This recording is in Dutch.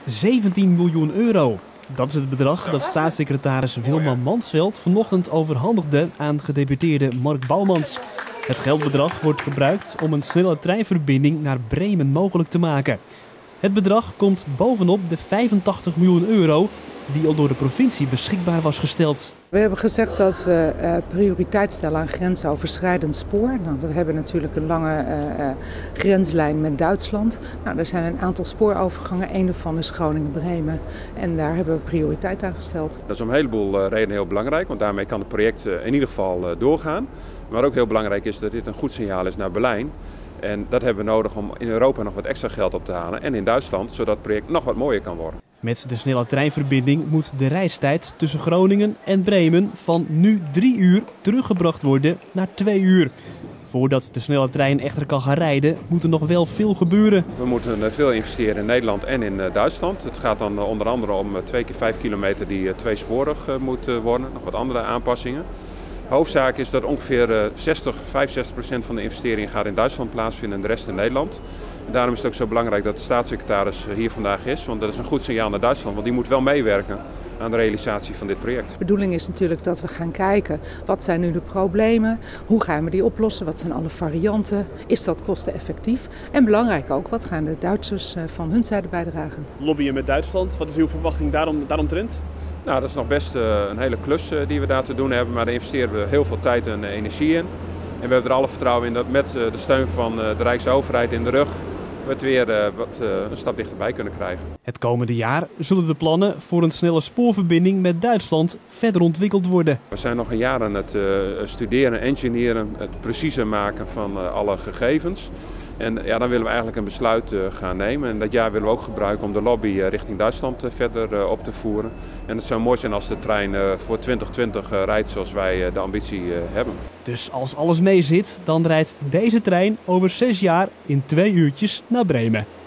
17 miljoen euro. Dat is het bedrag dat staatssecretaris Wilma Mansveld vanochtend overhandigde aan gedeputeerde Mark Bouwmans. Het geldbedrag wordt gebruikt om een snelle treinverbinding naar Bremen mogelijk te maken. Het bedrag komt bovenop de 85 miljoen euro die al door de provincie beschikbaar was gesteld. We hebben gezegd dat we prioriteit stellen aan grensoverschrijdend spoor. Nou, we hebben natuurlijk een lange grenslijn met Duitsland. Nou, er zijn een aantal spoorovergangen. Eén daarvan is Groningen-Bremen. En daar hebben we prioriteit aan gesteld. Dat is om een heleboel redenen heel belangrijk, want daarmee kan het project in ieder geval doorgaan. Maar ook heel belangrijk is dat dit een goed signaal is naar Berlijn. En dat hebben we nodig om in Europa nog wat extra geld op te halen en in Duitsland, zodat het project nog wat mooier kan worden. Met de snelle treinverbinding moet de reistijd tussen Groningen en Bremen van nu 3 uur teruggebracht worden naar 2 uur. Voordat de snelle trein echter kan gaan rijden, moet er nog wel veel gebeuren. We moeten veel investeren in Nederland en in Duitsland. Het gaat dan onder andere om 2 keer 5 kilometer die tweesporig moet worden, nog wat andere aanpassingen. De hoofdzaak is dat ongeveer 65% van de investeringen gaat in Duitsland plaatsvinden en de rest in Nederland. En daarom is het ook zo belangrijk dat de staatssecretaris hier vandaag is, want dat is een goed signaal naar Duitsland, want die moet wel meewerken aan de realisatie van dit project. De bedoeling is natuurlijk dat we gaan kijken, wat zijn nu de problemen, hoe gaan we die oplossen, wat zijn alle varianten, is dat kosteneffectief en belangrijk ook, wat gaan de Duitsers van hun zijde bijdragen. Lobbyen met Duitsland, wat is uw verwachting daaromtrent? Nou, dat is nog best een hele klus die we daar te doen hebben, maar daar investeren we heel veel tijd en energie in. En we hebben er alle vertrouwen in dat met de steun van de Rijksoverheid in de rug we het weer een stap dichterbij kunnen krijgen. Het komende jaar zullen de plannen voor een snelle spoorverbinding met Duitsland verder ontwikkeld worden. We zijn nog een jaar aan het studeren, engineeren, het preciezer maken van alle gegevens. En ja, dan willen we eigenlijk een besluit gaan nemen. En dat jaar willen we ook gebruiken om de lobby richting Duitsland verder op te voeren. En het zou mooi zijn als de trein voor 2020 rijdt zoals wij de ambitie hebben. Dus als alles mee zit, dan rijdt deze trein over 6 jaar in 2 uurtjes naar Bremen.